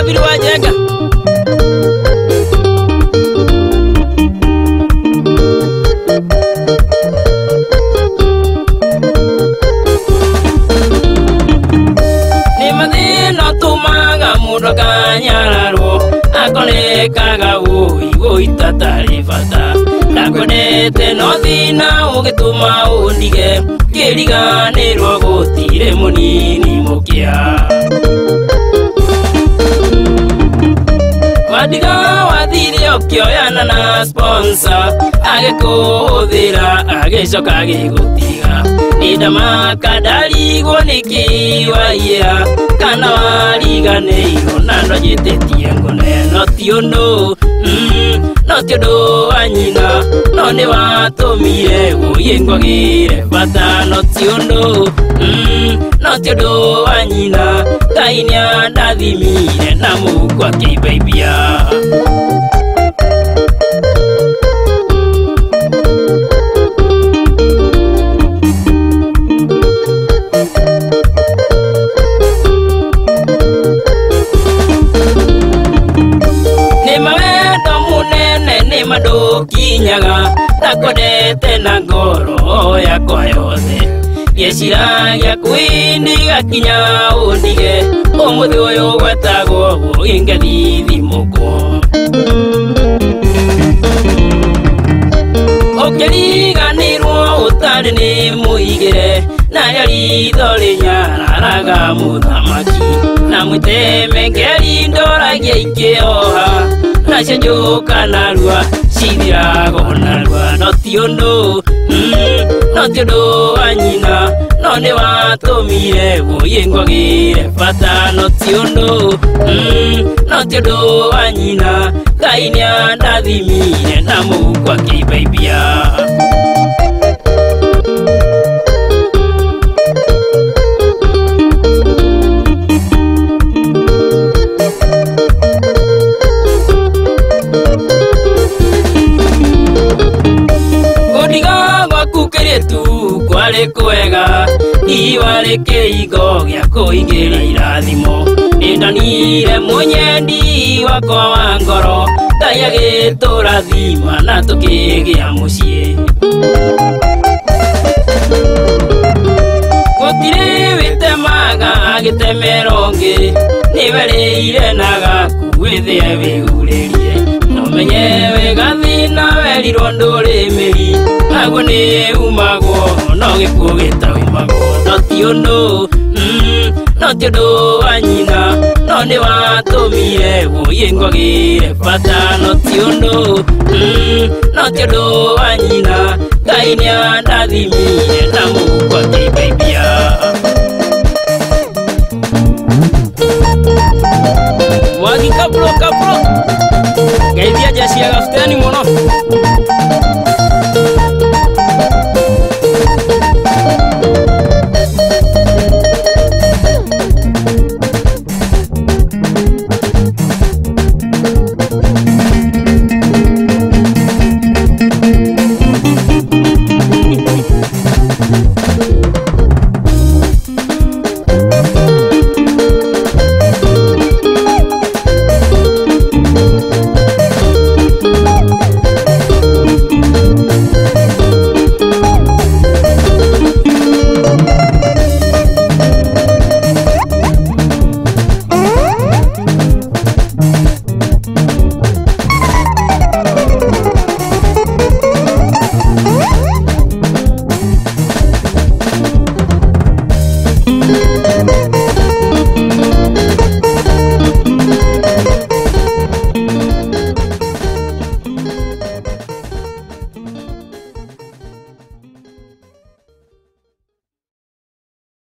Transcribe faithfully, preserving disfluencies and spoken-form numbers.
wambiri wa njenga. Ni mathina tumaga mundu kanyararwo akonekaga ui guita tarifata nakwendete no thina ugituma undige kiriganirwo gutire munini mukia wadiga wathire okioyana na sponsor agikuthira agicoka agigutiga nindamaka ndarigwo nikiwaia kana wariganĩirwo na ndonjĩtĩtie ngone no ti ũndũ no ti ũndũ wa nyina no nĩ watũmire gũthiĩ ngwagĩre bata no ti ũndũ no ti ũndũ wa nyina Ngai nĩandathimire na mũhuko akĩimbaimbia. Kinyaga nakwendete na ngoro yakwa yothe gĩciragia kwĩndiga kinya ũndige ũmũthĩ ũyũ gwetagwo ingethithimũkwo ũkĩriganĩrwo ũtarĩ nĩ mũigĩre narĩa ritho rĩnyararaga mũthamaki na mwĩteme ngeri ndoragia ikĩoha nacio njũka narua cithirago narua no ti ũndũ no ti ũndũ wa nyina no nĩ watũmire gũthiĩ ngwagĩre bata no ti ũndũ no ti ũndũ wa nyina Ngai nĩandathimire na mũhuko akĩimbaimbia. Kwari kwega iwari kĩingo gĩa kũingĩra irathimo nĩndonire mũnyendi wakwa wa ngoro Ngai agĩtũrathima na tũkĩgĩa mũciĩ gũtirĩ wĩtemaga agĩtemera ũngĩ nĩwerĩire na gaku wĩthĩe wĩhurĩrie nomenye wega thĩna werirwo ndũrĩmĩri naguo nĩ umagwo no gĩkuũ gĩtaumagwo no ti ũndũ no ti ũndũ wa nyina no nĩ watũmire gũthiĩ ngwagĩre bata no ti ũndũ no ti ũndũ wa nyina Ngai nĩandathimire na mũhuko akĩimbaimbia. Wagi kapro kapro Geithia jeshi ya gafuteni mũno. Thank you.